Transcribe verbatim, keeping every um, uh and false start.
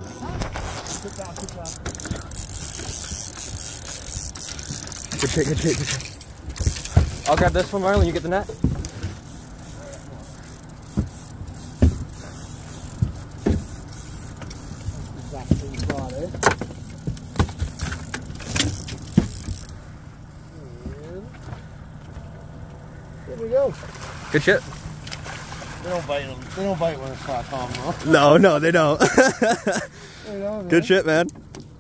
Good job, good job. Good shit, good shit, good shit. I'll grab this one, Marlon, you get the net. Exactly what you brought, eh? And there we go. Good shit. They don't bite them. They don't bite when it's hot, Tom, though. No, no, they don't. There you go, man. Good shit, man.